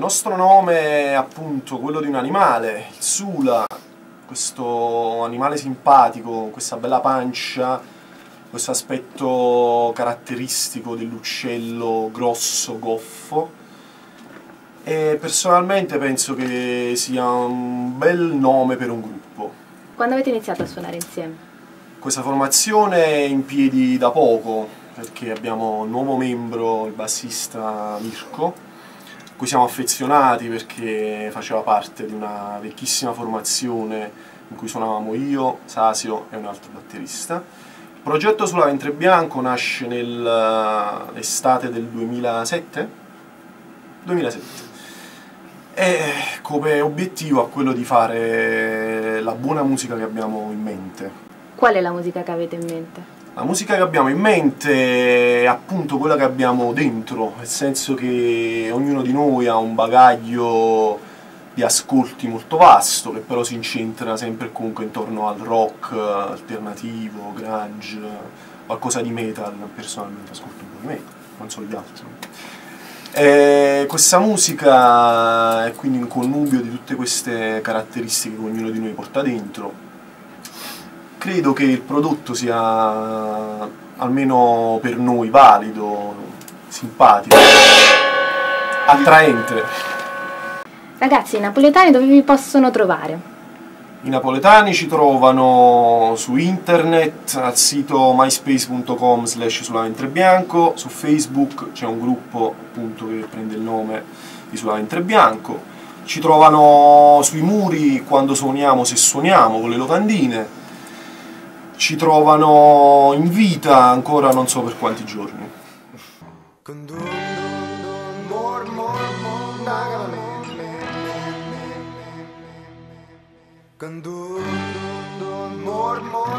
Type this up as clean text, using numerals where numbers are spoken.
nostro nome è appunto quello di un animale, il sula, questo animale simpatico, con questa bella pancia, questo aspetto caratteristico dell'uccello grosso, goffo. E personalmente penso che sia un bel nome per un gruppo. Quando avete iniziato a suonare insieme? Questa formazione è in piedi da poco, perché abbiamo un nuovo membro, il bassista Mirko, a cui siamo affezionati perché faceva parte di una vecchissima formazione in cui suonavamo io, Sasio e un altro batterista. Il progetto Sulla Ventre Bianco nasce nell'estate del 2007? 2007. E come obiettivo ha quello di fare la buona musica che abbiamo in mente. Qual è la musica che avete in mente? La musica che abbiamo in mente è appunto quella che abbiamo dentro, nel senso che ognuno di noi ha un bagaglio di ascolti molto vasto, che però si incentra sempre e comunque intorno al rock alternativo, grunge, qualcosa di metal. Personalmente ascolto un po' di metal, non so gli altri. Questa musica è quindi un connubio di tutte queste caratteristiche che ognuno di noi porta dentro. Credo che il prodotto sia, almeno per noi, valido, simpatico, attraente. Ragazzi, i napoletani dove vi possono trovare? I napoletani ci trovano su internet, al sito myspace.com/Sulaventre su Facebook c'è un gruppo appunto che prende il nome di Sulaventre Bianco, ci trovano sui muri quando suoniamo, se suoniamo, con le locandine, ci trovano in vita ancora non so per quanti giorni. More